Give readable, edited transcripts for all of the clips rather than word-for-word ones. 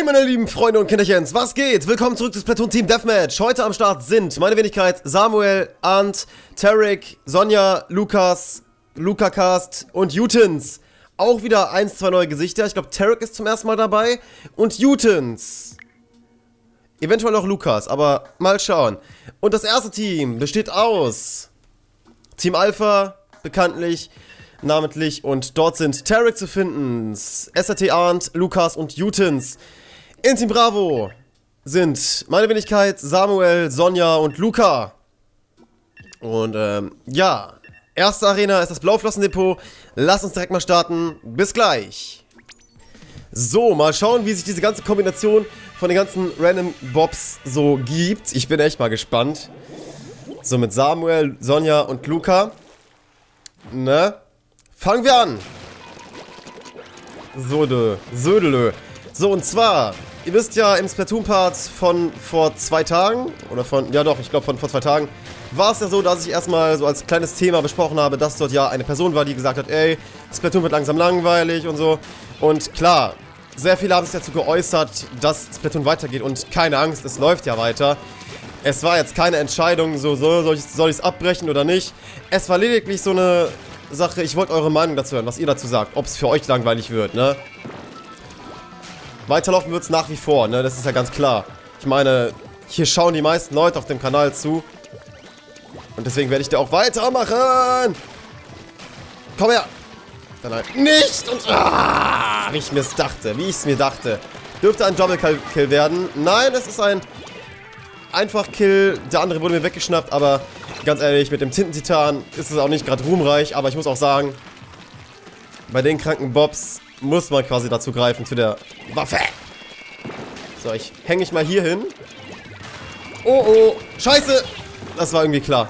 Meine lieben Freunde und Kinderchens, was geht? Willkommen zurück zu Splatoon Team Deathmatch. Heute am Start sind meine Wenigkeit Samuel, Arndt, Tarek, Sonja, Lukas, Lukacast und Jutens. Auch wieder 1, 2 neue Gesichter. Ich glaube, Tarek ist zum ersten Mal dabei und Jutens. Eventuell auch Lukas, aber mal schauen. Und das erste Team besteht aus Team Alpha, bekanntlich, namentlich, und dort sind Tarek zu finden, SRT Arndt, Lukas und Jutens. In Team Bravo sind meine Wenigkeit Samuel, Sonja und Luca. Und ja, erste Arena ist das Blauflossendepot. Lass uns direkt mal starten. Bis gleich. So, mal schauen, wie sich diese ganze Kombination von den ganzen Random Bobs so gibt. Ich bin echt mal gespannt. So, mit Samuel, Sonja und Luca. Ne? Fangen wir an. Södelö. So, und zwar, ihr wisst ja, im Splatoon-Part von vor 2 Tagen, oder von, ja doch, ich glaube von vor 2 Tagen, war es ja so, dass ich erstmal so als kleines Thema besprochen habe, dass dort ja eine Person war, die gesagt hat, ey, Splatoon wird langsam langweilig und so. Und klar, sehr viele haben sich dazu geäußert, dass Splatoon weitergeht und keine Angst, es läuft ja weiter. Es war jetzt keine Entscheidung, soll ich es abbrechen oder nicht. Es war lediglich so eine Sache, ich wollte eure Meinung dazu hören, was ihr dazu sagt, ob es für euch langweilig wird, ne? Weiterlaufen wird es nach wie vor, ne? Das ist ja ganz klar. Ich meine, hier schauen die meisten Leute auf dem Kanal zu. Und deswegen werde ich da auch weitermachen. Komm her. Nein, nicht. Und wie ich es mir dachte. Dürfte ein Double-Kill werden. Nein, es ist ein Einfach-Kill. Der andere wurde mir weggeschnappt, aber ganz ehrlich, mit dem Tintentitan ist es auch nicht gerade ruhmreich. Aber ich muss auch sagen, bei den kranken Bobs muss man quasi dazu greifen, zu der Waffe. So, ich hänge mich mal hier hin. Oh, scheiße. Das war irgendwie klar.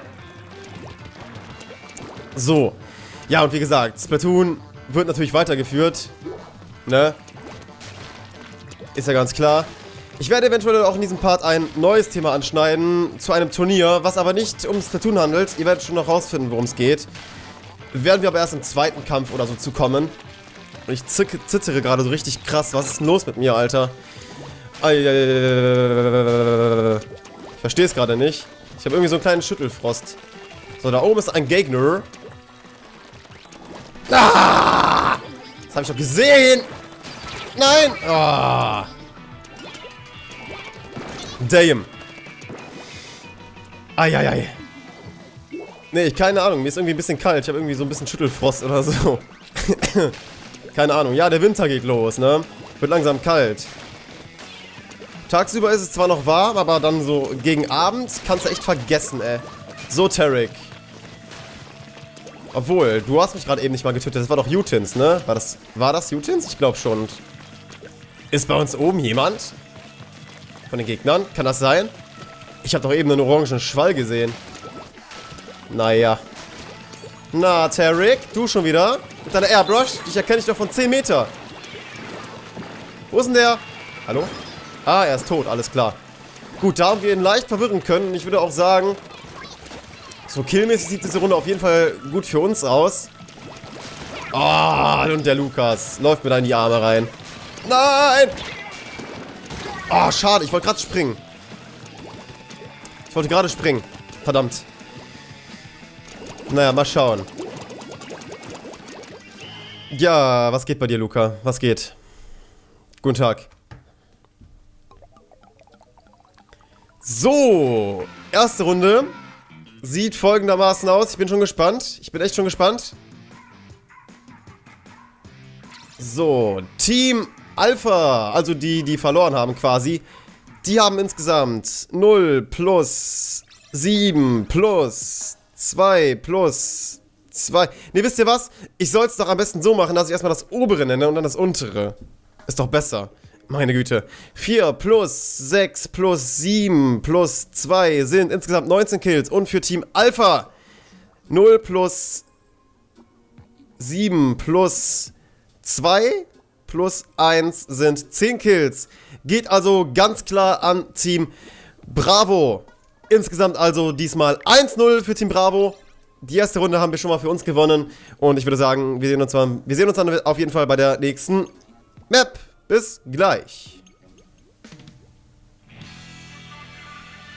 So. Ja, und wie gesagt, Splatoon wird natürlich weitergeführt. Ne? Ist ja ganz klar. Ich werde eventuell auch in diesem Part ein neues Thema anschneiden, zu einem Turnier, was aber nicht um Splatoon handelt. Ihr werdet schon noch rausfinden, worum es geht. Werden wir aber erst im zweiten Kampf oder so zukommen. Und ich zittere gerade so richtig krass. Was ist denn los mit mir, Alter? Ich verstehe es gerade nicht. Ich habe irgendwie so einen kleinen Schüttelfrost. So, da oben ist ein Gegner. Ah! Das habe ich doch gesehen! Nein! Ah! Damn. Eieiei. Nee, keine Ahnung. Mir ist irgendwie ein bisschen kalt. Ich habe irgendwie so ein bisschen Schüttelfrost oder so. Keine Ahnung. Ja, der Winter geht los, ne? Wird langsam kalt. Tagsüber ist es zwar noch warm, aber dann so gegen Abend kannst du echt vergessen, ey. So, Tarek. Obwohl, du hast mich gerade eben nicht mal getötet. Das war doch Jutens, ne? War das Jutens? Ich glaube schon. Ist bei uns oben jemand? Von den Gegnern? Kann das sein? Ich habe doch eben einen orangen Schwall gesehen. Naja. Na, Tarek, du schon wieder? Mit deiner Airbrush? Dich erkenne ich doch von 10 Meter. Wo ist denn der? Hallo? Ah, er ist tot, alles klar. Gut, da haben wir ihn leicht verwirren können. Ich würde auch sagen, so killmäßig sieht diese Runde auf jeden Fall gut für uns aus. Ah, und der Lukas läuft mir da in die Arme rein. Nein! Ah, schade, ich wollte gerade springen. Verdammt. Naja, mal schauen. Ja, was geht bei dir, Luca? Was geht? Guten Tag. So, erste Runde. Sieht folgendermaßen aus. Ich bin schon gespannt. Ich bin echt schon gespannt. So, Team Alpha, also die verloren haben quasi, die haben insgesamt 0 plus 7 plus 2 plus 2. Ne, wisst ihr was? Ich soll es doch am besten so machen, dass ich erstmal das obere nenne und dann das untere. Ist doch besser. Meine Güte. 4 plus 6 plus 7 plus 2 sind insgesamt 19 Kills. Und für Team Alpha 0 plus 7 plus 2 plus 1 sind 10 Kills. Geht also ganz klar an Team Bravo. Insgesamt also diesmal 1-0 für Team Bravo. Die erste Runde haben wir schon mal für uns gewonnen. Und ich würde sagen, wir sehen uns dann auf jeden Fall bei der nächsten Map. Bis gleich.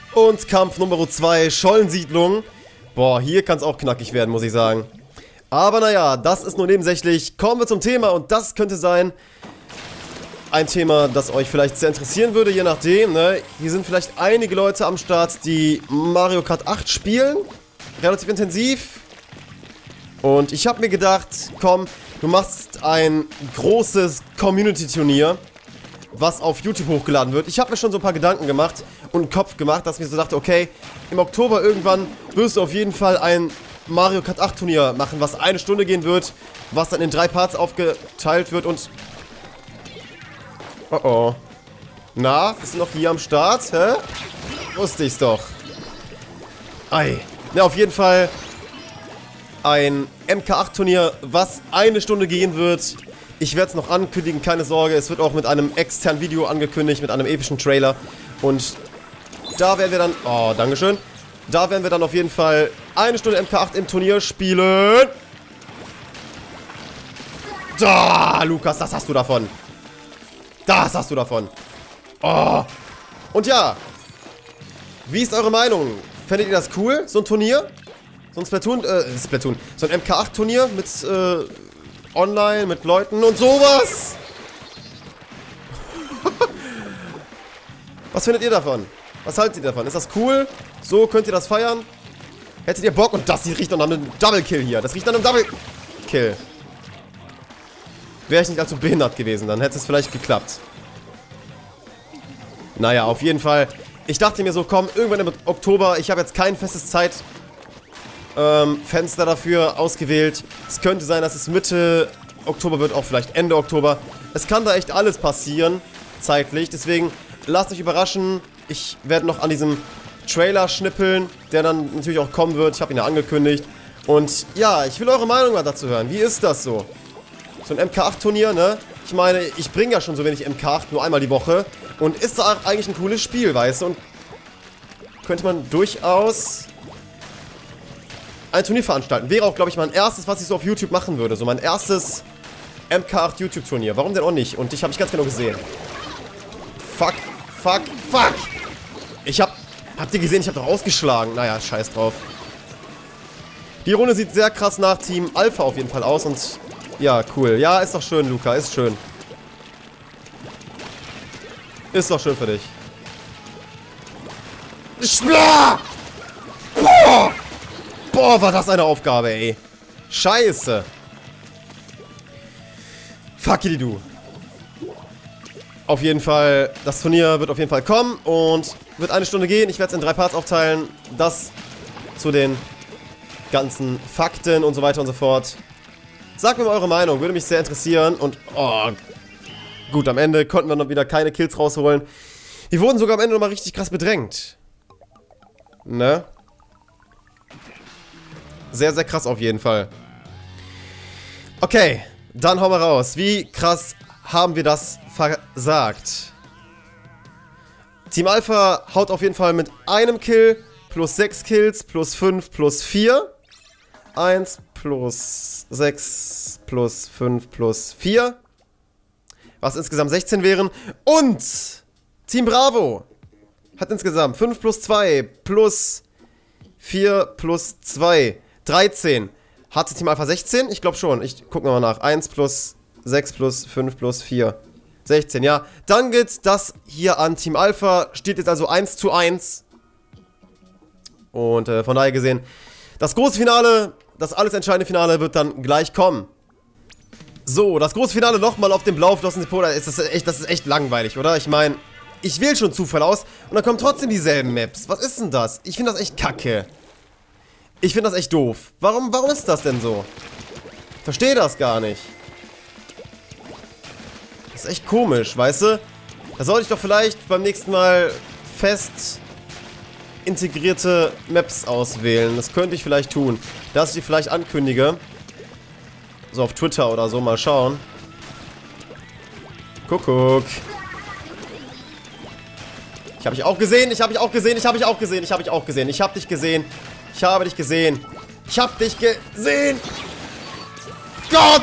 Und Kampf Nummer 2, Schollensiedlung. Boah, hier kann es auch knackig werden, muss ich sagen. Aber naja, das ist nur nebensächlich. Kommen wir zum Thema und das könnte sein ein Thema, das euch vielleicht sehr interessieren würde, je nachdem, ne? Hier sind vielleicht einige Leute am Start, die Mario Kart 8 spielen. Relativ intensiv. Und ich habe mir gedacht, komm, du machst ein großes Community-Turnier, was auf YouTube hochgeladen wird. Ich habe mir schon so ein paar Gedanken gemacht und einen Kopf gemacht, dass ich mir so dachte, okay, im Oktober irgendwann wirst du auf jeden Fall ein Mario Kart 8 Turnier machen, was 1 Stunde gehen wird, was dann in 3 Parts aufgeteilt wird und... Oh oh. Na, bist du noch hier am Start, hä? Wusste ich's doch. Ei. Ja, auf jeden Fall ein MK8-Turnier, was 1 Stunde gehen wird. Ich werde es noch ankündigen, keine Sorge. Es wird auch mit einem externen Video angekündigt, mit einem epischen Trailer. Und da werden wir dann... Oh, dankeschön. Da werden wir dann auf jeden Fall 1 Stunde MK8 im Turnier spielen. Da, Lukas, das hast du davon. Das hast du davon. Oh. Und ja. Wie ist eure Meinung? Fändet ihr das cool, so ein Turnier? So ein Splatoon, so ein MK8-Turnier mit, online, mit Leuten und sowas? Was findet ihr davon? Was haltet ihr davon? Ist das cool? So, könnt ihr das feiern? Hättet ihr Bock? Und das riecht noch nach einem Double-Kill hier. Das riecht nach einem Double-Kill. Wäre ich nicht allzu behindert gewesen, dann hätte es vielleicht geklappt. Naja, auf jeden Fall. Ich dachte mir so, komm, irgendwann im Oktober, ich habe jetzt kein festes Zeitfenster dafür ausgewählt. Es könnte sein, dass es Mitte Oktober wird, auch vielleicht Ende Oktober. Es kann da echt alles passieren, zeitlich. Deswegen lasst euch überraschen. Ich werde noch an diesem Trailer schnippeln, der dann natürlich auch kommen wird. Ich habe ihn ja angekündigt. Und ja, ich will eure Meinung mal dazu hören. Wie ist das so? So ein MK8-Turnier, ne? Ich meine, ich bringe ja schon so wenig MK8, nur einmal die Woche. Und ist da eigentlich ein cooles Spiel, weißt du? Und könnte man durchaus ein Turnier veranstalten. Wäre auch, glaube ich, mein erstes, was ich so auf YouTube machen würde. So mein erstes MK8 YouTube-Turnier. Warum denn auch nicht? Und dich habe ich ganz genau gesehen. Fuck, fuck, fuck! Habt ihr gesehen, ich habe doch ausgeschlagen. Naja, scheiß drauf. Die Runde sieht sehr krass nach Team Alpha auf jeden Fall aus und... Ja, cool. Ja, ist doch schön, Luca. Ist schön. Ist doch schön für dich. Boah! Boah, war das eine Aufgabe, ey. Scheiße. Fuck you, du. Auf jeden Fall, das Turnier wird auf jeden Fall kommen und wird 1 Stunde gehen. Ich werde es in 3 Parts aufteilen. Das zu den ganzen Fakten und so weiter und so fort. Sagt mir mal eure Meinung, würde mich sehr interessieren. Und, oh, gut, am Ende konnten wir noch wieder keine Kills rausholen. Wir wurden sogar am Ende nochmal richtig krass bedrängt. Ne? Sehr, sehr krass auf jeden Fall. Okay, dann hauen wir raus. Wie krass haben wir das versagt? Team Alpha haut auf jeden Fall mit einem Kill, plus 6 Kills, plus 5, plus 4. 1 plus 6 plus 5 plus 4. Was insgesamt 16 wären. Und Team Bravo hat insgesamt 5 plus 2 plus 4 plus 2. 13. Hatte Team Alpha 16? Ich glaube schon. Ich gucke nochmal nach. 1 plus 6 plus 5 plus 4. 16, ja. Dann geht das hier an Team Alpha. Steht jetzt also 1:1. Und von daher gesehen, das große Finale, das alles entscheidende Finale wird dann gleich kommen. So, das große Finale nochmal auf dem blauflossen Depot. Das ist echt langweilig, oder? Ich meine, ich wähle schon Zufall aus und dann kommen trotzdem dieselben Maps. Was ist denn das? Ich finde das echt kacke. Ich finde das echt doof. Warum ist das denn so? Ich verstehe das gar nicht. Das ist echt komisch, weißt du? Da sollte ich doch vielleicht beim nächsten Mal fest integrierte Maps auswählen. Das könnte ich vielleicht tun. Dass ich die vielleicht ankündige. So auf Twitter oder so, mal schauen. Kuckuck. Ich habe dich auch gesehen, ich habe dich auch gesehen, ich habe dich auch gesehen, ich habe dich auch gesehen. Ich habe dich gesehen. Ich habe dich gesehen. Ich habe dich gesehen. Gott!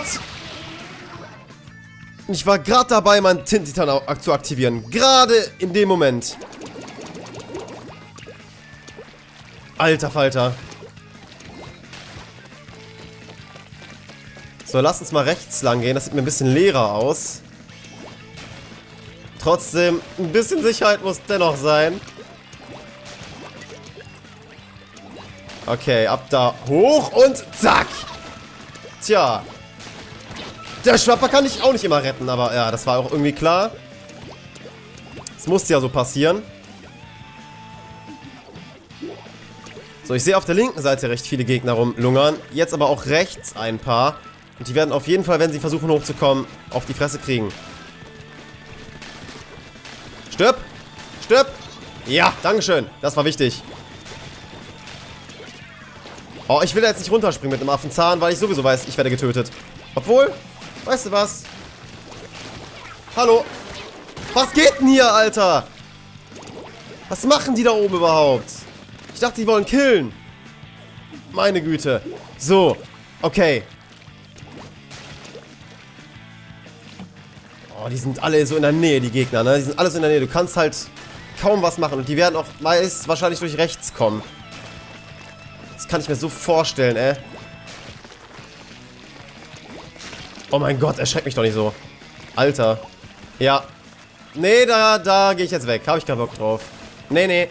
Ich war gerade dabei, meinen Tintitan zu aktivieren. Gerade in dem Moment. Alter Falter. So, lass uns mal rechts lang gehen. Das sieht mir ein bisschen leerer aus. Trotzdem, ein bisschen Sicherheit muss dennoch sein. Okay, ab da hoch und zack. Tja. Der Schwapper kann ich auch nicht immer retten, aber ja, das war auch irgendwie klar. Das musste ja so passieren. So, ich sehe auf der linken Seite recht viele Gegner rumlungern. Jetzt aber auch rechts ein paar. Und die werden auf jeden Fall, wenn sie versuchen hochzukommen, auf die Fresse kriegen. Stirb! Stirb! Ja, dankeschön. Das war wichtig. Oh, ich will da jetzt nicht runterspringen mit einem Affenzahn, weil ich sowieso weiß, ich werde getötet. Obwohl, weißt du was? Hallo? Was geht denn hier, Alter? Was machen die da oben überhaupt? Ich dachte, die wollen killen. Meine Güte. So, okay. Oh, die sind alle so in der Nähe, die Gegner, ne? Die sind alle so in der Nähe. Du kannst halt kaum was machen. Und die werden auch meist wahrscheinlich durch rechts kommen. Das kann ich mir so vorstellen, ey. Oh mein Gott, erschreck mich doch nicht so. Alter. Ja. Nee, da gehe ich jetzt weg. Habe ich keinen Bock drauf. Nee, nee.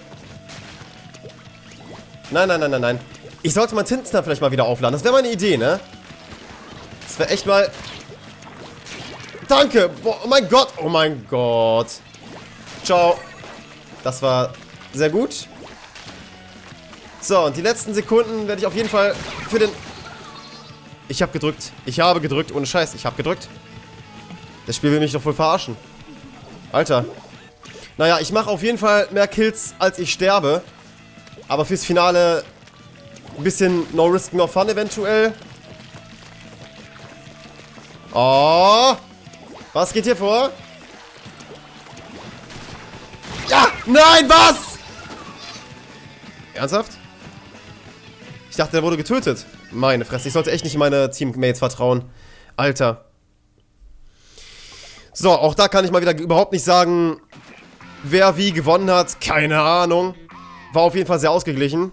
Nein, nein, nein, nein, nein. Ich sollte meinen Tintensnap vielleicht mal wieder aufladen. Das wäre meine Idee, ne? Das wäre echt mal... Danke. Boah, oh mein Gott. Oh mein Gott. Ciao. Das war sehr gut. So, und die letzten Sekunden werde ich auf jeden Fall für den... Ich habe gedrückt. Ich habe gedrückt. Ohne Scheiß. Ich habe gedrückt. Das Spiel will mich doch wohl verarschen. Alter. Naja, ich mache auf jeden Fall mehr Kills, als ich sterbe. Aber fürs Finale ein bisschen no risk, no fun eventuell. Oh. Was geht hier vor? Ja! Nein, was? Ernsthaft? Ich dachte, der wurde getötet. Meine Fresse, ich sollte echt nicht meine Teammates vertrauen. Alter. So, auch da kann ich mal wieder überhaupt nicht sagen, wer wie gewonnen hat. Keine Ahnung. War auf jeden Fall sehr ausgeglichen.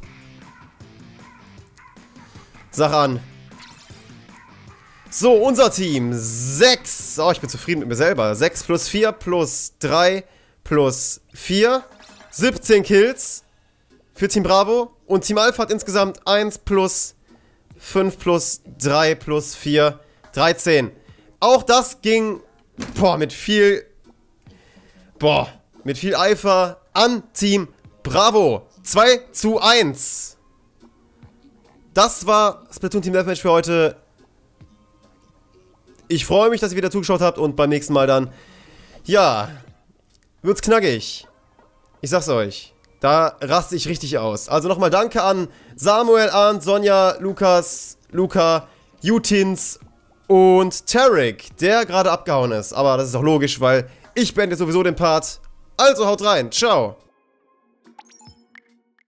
Sag an. So, unser Team. 6. Oh, ich bin zufrieden mit mir selber. 6 plus 4 plus 3 plus 4. 17 Kills für Team Bravo. Und Team Alpha hat insgesamt 1 plus 5 plus 3 plus 4. 13. Auch das ging, mit viel Eifer an Team Bravo. 2:1. Das war Splatoon Team Deathmatch für heute. Ich freue mich, dass ihr wieder zugeschaut habt und beim nächsten Mal dann, ja, wird's knackig. Ich sag's euch, da raste ich richtig aus. Also nochmal danke an Samuel, Arndt, Sonja, Lukas, Luca, Jutins und Tarek, der gerade abgehauen ist. Aber das ist auch logisch, weil ich beende sowieso den Part. Also haut rein, ciao.